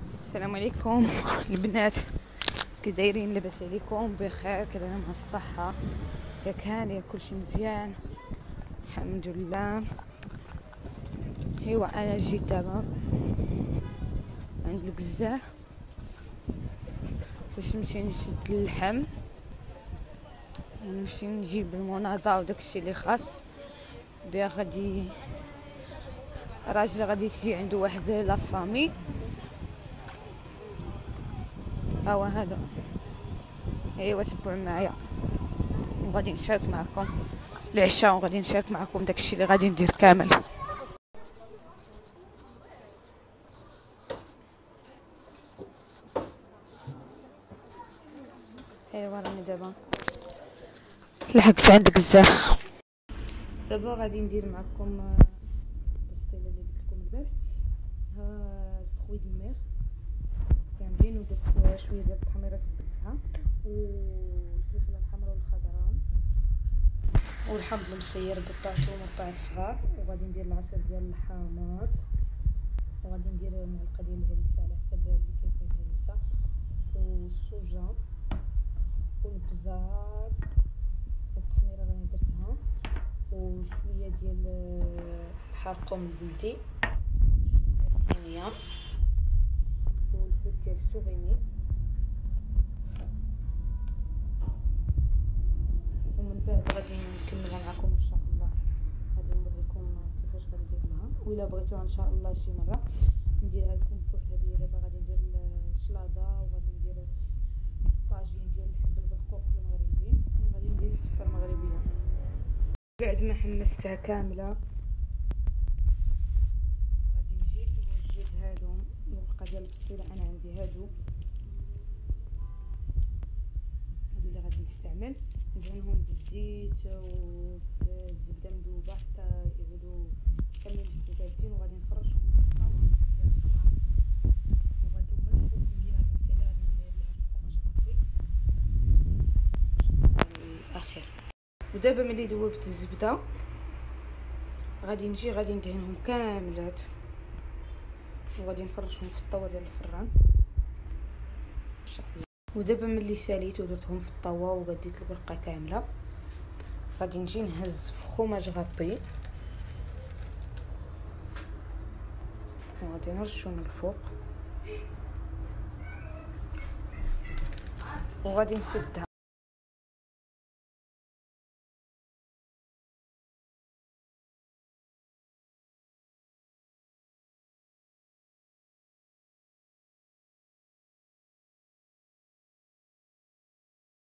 السلام عليكم البنات، كي دايرين؟ لاباس عليكم؟ بخير كذا مع الصحه؟ ياك هاني كلشي مزيان؟ الحمد لله. ايوا انا جيت دابا عند الكزار باش نمشي نشد اللحم ونمشي نجيب المناضه وداكشي اللي خاص بها. غادي راجل غادي تجي عنده واحد لافامي، هو هذا. ايوا تبعوا معايا وغادي نشارك معكم العشاء، وغادي نشارك معكم داكشي اللي غادي ندير كامل. ايوا راني دابا لحقت عند الكزار. دابا غادي ندير معكم البسطيله اللي قلت لكم البارح. ها خويد الميغ كاملين، ودرت شويه ديال التحميره تبلتها، والفلفله الحمراء والخضراء والحمض المسير قطعته مقطعات صغار، وغادي ندير العصير ديال الحامض، وغادي ندير معلقه ديال الهريسه على حسب اللي كيبغي الهريسه، والصوجه والبزار والتحميره راني درتها، وشويه ديال الحرقوم البلدي، شويه الصينيه، والفلفل ديال السوغيني. ومن بعد غادي نكملها معكم ان شاء الله. غادي نوريكم كيفاش غندير لها، وإلا بغيتوها ان شاء الله شي مره نديرها لكم بوحدها. دابا غادي ندير الشلاضه، وغادي ندير طاجين ديال اللحم بالبرقوق المغربي، وغادي ندير السفه المغربيه. بعد ما حمستها كامله غادي نجي نوجد هادو الورقه ديال البسطيله. انا عندي هادو اللي غادي نستعمل، ندهنهم بالزيت وبالزبده مذوبه حتى يعودوا كاملين متجانسين، وغادي نفرشهم في الطاوه ديال الفران، وغادي من الفوق اللي غادي نسالي غادي ندير لها الفرماج غطي الاخير. ودابا ملي ذوبت الزبده غادي نجي غادي ندهنهم كاملات، وغادي نفرشهم في الطاوه ديال الفران ان شاء الله. ودابا ملي ساليت ودرتهم في الطاوه وغديت الورقه كامله، غادي نجي نهز فخوماج غطي، وغادي نرشو من الفوق، وغادي نسدها.